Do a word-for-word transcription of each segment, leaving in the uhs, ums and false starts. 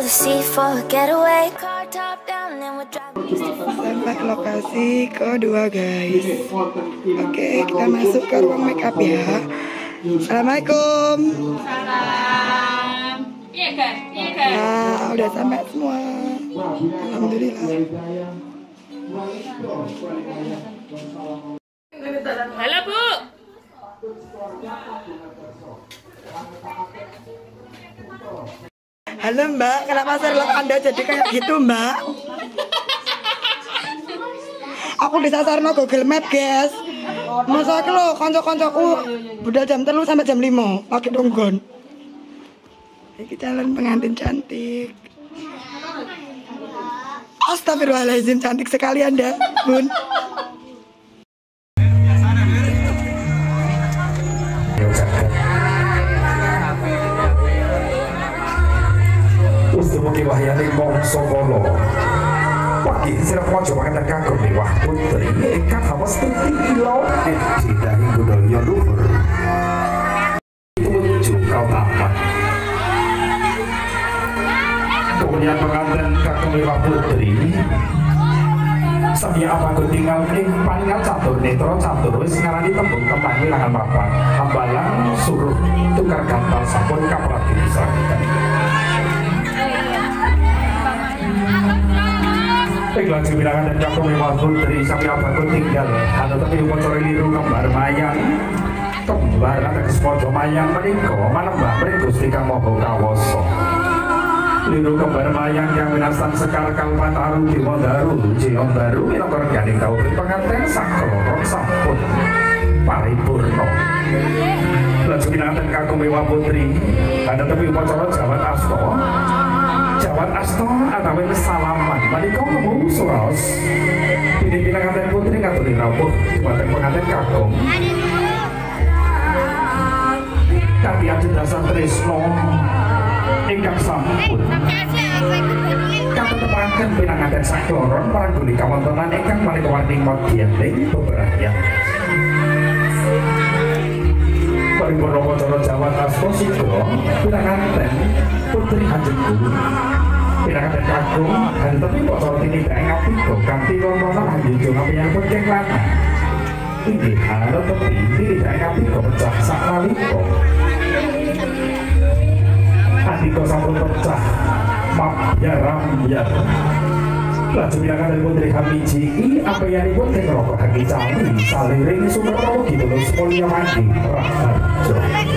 the sea for a getaway. Car top down and we're driving. Sampai ke lokasi kedua guys. Oke, kita masuk ke ruang make up ya. Assalamualaikum. Salam. Iya kan? Iya kan? Nah, udah sampai semua. Alhamdulillah. Halo Bu. Halo Mbak, kenapa serlok Anda jadi kayak gitu Mbak? Aku disasar no Google Map guys. Masa aku lo konco-koncoku budal jam telu sampai jam lima pakai donggon. Ini calon pengantin cantik. Astagfirullahaladzim, cantik sekali Anda Bun. Mugi wahyane mongso kala. Wagi sirah waja mangan kagem wah putri ingkang hawas tuti ilo didahi budaya luhur. Tuju kau tamat. Kemudian pengantin kagem wah putri. Samya apa tinggal ing paningan catur netra catur wis ngarani tembung tembang wilangan papan. Hambalang suruh tukar gantal sampun kaprati diserakan. Iklan sebilangan dan kakung memang putri sampai apa pun tinggal. Ada tapi motor liru kembar mayang. Kembar ada kesepodo mayang meniko manembah bergusti kang moho kawoso. Liru kembar mayang yang minasan sekar kalpan taruh di mondaru jion baru minokor ganing kau pengantin saklorok sampun paripurno. Iklan sebilangan dan kakung memang putri. Ada tapi motor jawat asto. Jawat asto atau salaman menika ngomong suraos pindah-pindah kanten putri ngaturi rawuh dumateng pengantin kakung kanthi ajeng dasar tresno ingkang sampun katetepaken pinanganten sakloron parangguni kawontenan ingkang manika warning modyanting beberayang paripurna wacara jawat asto sigra pinanganten putri Kanjeng Guru pinanganten kakung dan tapi wacara tindak ngapika kanthi rombongan anjunjung ngapian pun lanang inggih halo tepi tindak ngapika pecah saknalika andika sampun pecah mabyaram-yar lajeng pinanganten putri Hamiji apeyanipun teng rokok haki cami saliring sumerta gitulus mulya mandi raharja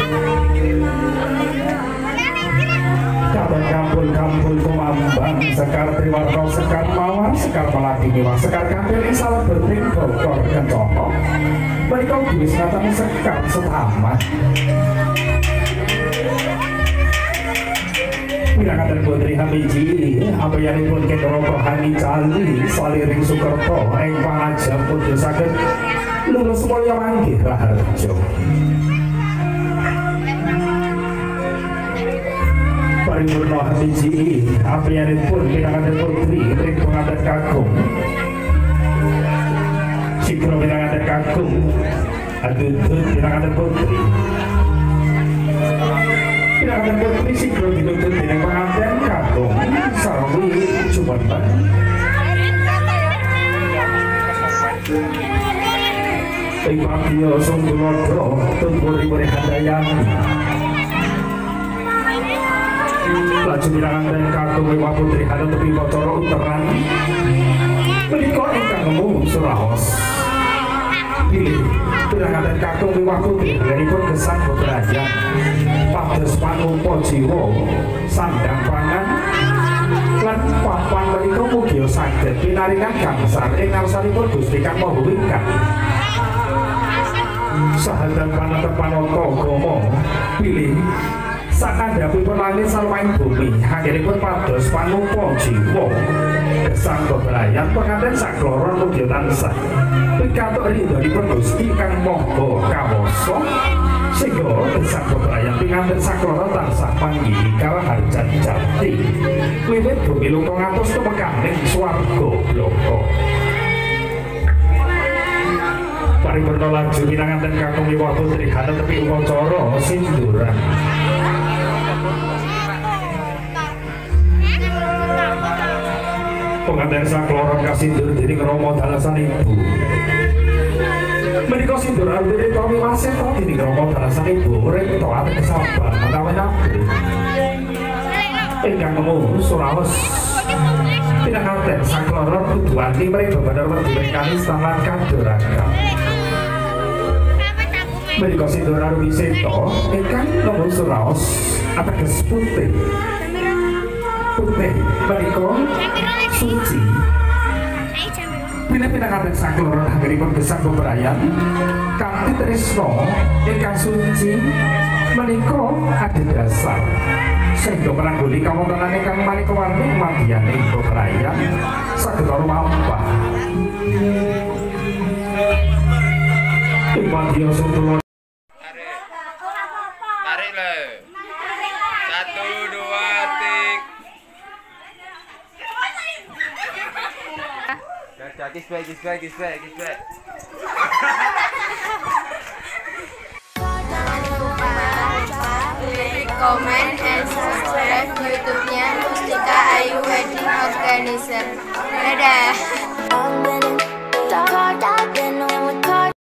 kabar kampul-kampul kumambang sekar triwarno sekar mawar sekar melati miwah sekar kampil ing salah berting bokor kencana menika wis ngatani sekar setamat pinanganten putri Hamiji apeyanipun kendoro hani cali saliring sukerta ing panajam putra saged lulus mulya manggih raharja paripurna Hamiji apeyanipun pinanganten putri ing pengantin kakung sikro pinanganten kakung adudut pinanganten putri pinanganten putri sikro dituntut dening pengantin kakung sarwi jumeneng ing pagya sunggulodo tumpuri-puri handayani laju pinanganten kakung wewah putri halo tepi wacara uteran menika ingkang ngemu suraos pilih pinanganten kakung wewah putri halenipun gesang bebrayan pados panumpa jiwa sandang pangan lan papan menika mugia saged pinaringan gangsal ing ngarsanipun Gusti Kang Maha Wingkang sahadan panatepan agama pilih sakandhapipun langit salwaing bumi akhiripun pados panumpa jiwa gesang bebrayan pengantin sakloron mugia tansah pikantuk ridhonipun Gusti Kang Maha Kawasa sehingga gesang bebrayan pinganten sakloron tansah panggih kalaharjan jati wiwit bumi luka ngatos tumekaning swarga bloko paripurna laju pinanganten kakung wewah putri hana tepi wacara sinduran pengantin sakloron kasindur diri ngeromo dalasan ibu menika sindur arep diri kami wasit to diri ngeromo dalasan ibu urip to ate kesabar menawi nabi ingkang nemu Suraos pinanganten sakloron kuduwani mereka bener-bener diberikan istaman kaduraga menika sindur arep wiseta ingkang nemu Suraos ateges putih putih menika suci pindah-pindah katen sakloron anggenipun gesang bebrayan kanthi tresna ingkang suci menika adhedhasar sehingga merangguli kawontenan ingkang manika warni madyaning bebrayan saged rumampah ing madya suntulana tarik le satu dua tiga Dah, kiss back, kiss back, kiss back, kiss back. Jangan lupa like, comment, and subscribe YouTube-nya Mustika Ayu Wedding Organizer. Dadah.